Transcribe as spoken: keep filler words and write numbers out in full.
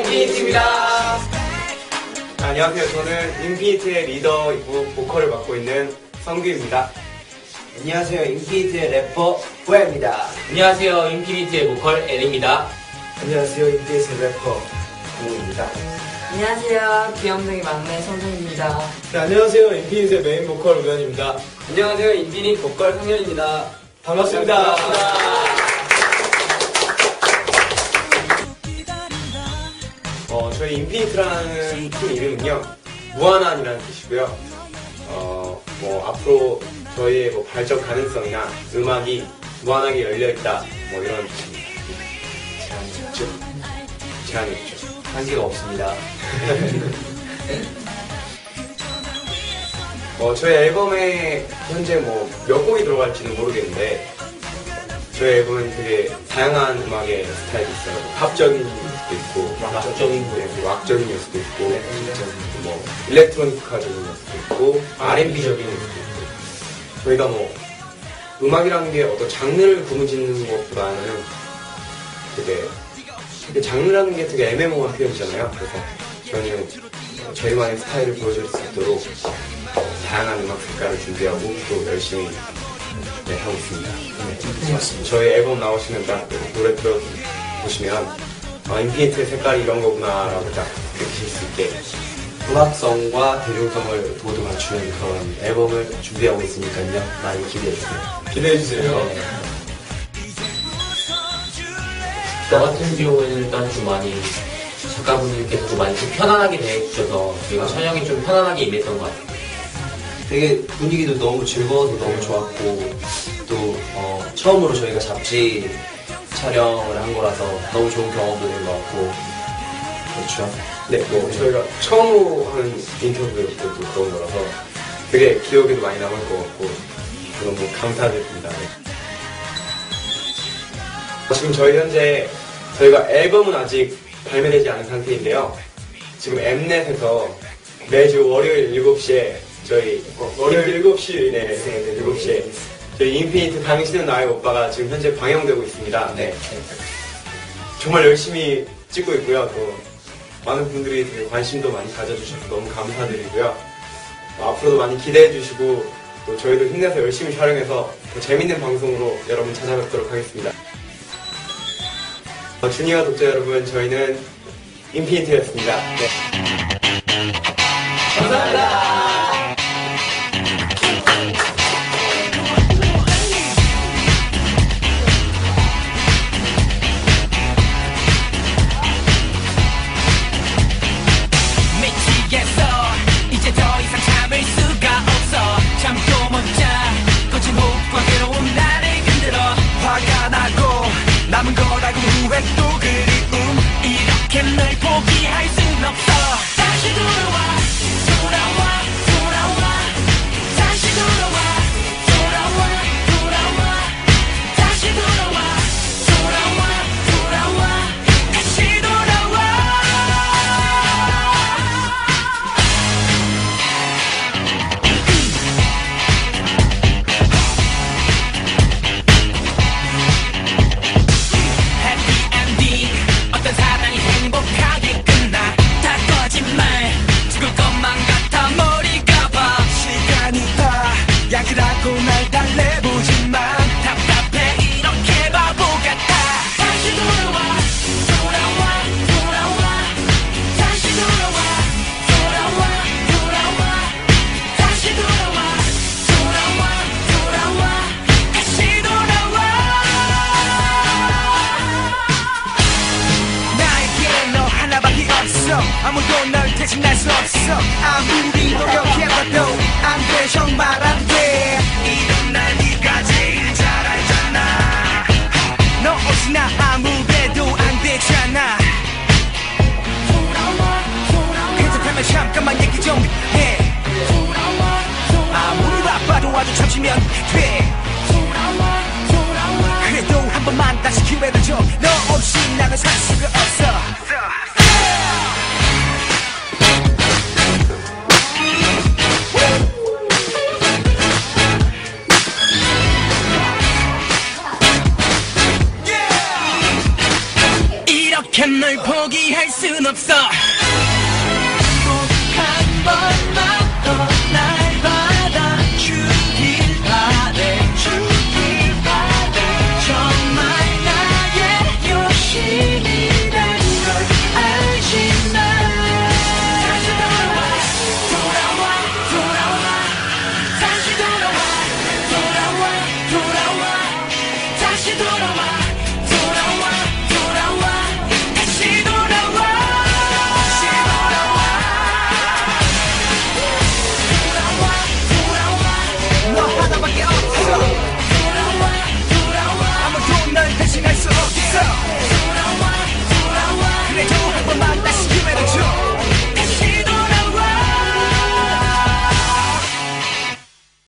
인피니트입니다. 안녕하세요. 저는 인피니트의 리더이고 보컬을 맡고 있는 성규입니다. 안녕하세요. 인피니트의 래퍼 보야입니다. 안녕하세요. 인피니트의 보컬 엘입니다. 안녕하세요. 인피니트의 래퍼 공우입니다. 안녕하세요. 귀염둥이 막내 손성입니다. 네, 안녕하세요. 인피니트의 메인 보컬 우현입니다. 안녕하세요. 인피니트 보컬 성현입니다. 반갑습니다. 반갑습니다. 어, 저희 인피니트라는 팀 이름은요, 무한한이라는 뜻이고요. 어, 뭐 앞으로 저희의 뭐 발전 가능성이나 음악이 무한하게 열려있다, 뭐 이런 제한이 있죠. 제한이 있죠. 한계가 없습니다. 어, 저희 앨범에 현재 뭐 몇 곡이 들어갈지는 모르겠는데, 저희 앨범은 되게 다양한 음악의 스타일이 있어요. 뭐 팝적인 요소도 있고, 락적인 네, 그리고 락적인 요소도 있고, 뭐 일렉트로니카적인 요소도 있고, 알앤비적인 요소도 있고. 저희가 뭐 음악이라는 게 어떤 장르를 구분짓는 것보다는 되게, 되게 장르라는 게 되게 애매모호한 표현이잖아요. 그래서 저는 저희만의 스타일을 보여줄 수 있도록 다양한 음악 색깔을 준비하고 또 열심히 네, 하고 있습니다. 네, 저희 앨범 나오시면 딱 노래 들어보시면 아, 인피니트의 색깔이 이런 거구나라고 딱 느끼실 수 있게 음악성과 대중성을 모두 갖추는 그런 앨범을 준비하고 있으니까요. 많이 기대해주세요. 기대해주세요. 네. 저 같은 경우에는 일단 좀 많이 작가분들께서 좀 많이 좀 편안하게 대해주셔서 저희가 촬영이 좀 편안하게 임했던 것 같아요. 되게 분위기도 너무 즐거워서 너무 좋았고 또 어, 처음으로 저희가 잡지 촬영을 한 거라서 너무 좋은 경험도 된 것 같고 그렇죠. 네, 뭐 저희가 처음으로 하는 인터뷰였고 또 그런 거라서 되게 기억에도 많이 남을 것 같고 너무 감사드립니다. 네. 지금 저희 현재 저희가 앨범은 아직 발매되지 않은 상태인데요. 지금 엠넷에서 매주 월요일 일곱 시에 저희 월요일 일곱 시 네, 일곱 시에 저희 인피니트 당신은 나의 오빠가 지금 현재 방영되고 있습니다. 네. 정말 열심히 찍고 있고요. 또 많은 분들이 되게 관심도 많이 가져주셔서 너무 감사드리고요. 앞으로도 많이 기대해 주시고 또 저희도 힘내서 열심히 촬영해서 더 재밌는 방송으로 여러분 찾아뵙도록 하겠습니다. 어, 주니어 독자 여러분, 저희는 인피니트였습니다. 네. 감사합니다. 남은 거라고 후회 또 그리움 이렇게 널 포기할 순 없어 다시 돌아와 돌아와 돌아와 다시 돌아와 돌아와 돌아와 다시 돌아와 돌아와 돌아와 다시 돌아와 어떤 사랑이 행복하게 끝나 다 거짓말 죽을 것만 같아 머리가 봐 시간이 다 약이라고 날 달래보지만 답답해 이렇게 바보 같아 다시 돌아와 돌아와 돌아와 다시 돌아와 돌아와 돌아와 다시 돌아와 돌아와 돌아와 다시 돌아와 나에게 너 하나밖에 없어 아무도 널 대신할 수 없어 아무리 노력해봐도 안 돼 정말 안돼 이런 날 네가 제일 잘 알잖아 너 없이 나 아무래도 안 되잖아 돌아와 돌아와 괜찮다면 잠깐만 얘기 좀 해 돌아와 돌아와 아무리 바빠도 아주 잠시면 돼 돌아와 돌아와 그래도 한 번만 다시 기회를 줘 너 없이 나는 살 수가 없어 이렇게 널 포기할 순 없어 꼭 한 번만 더 나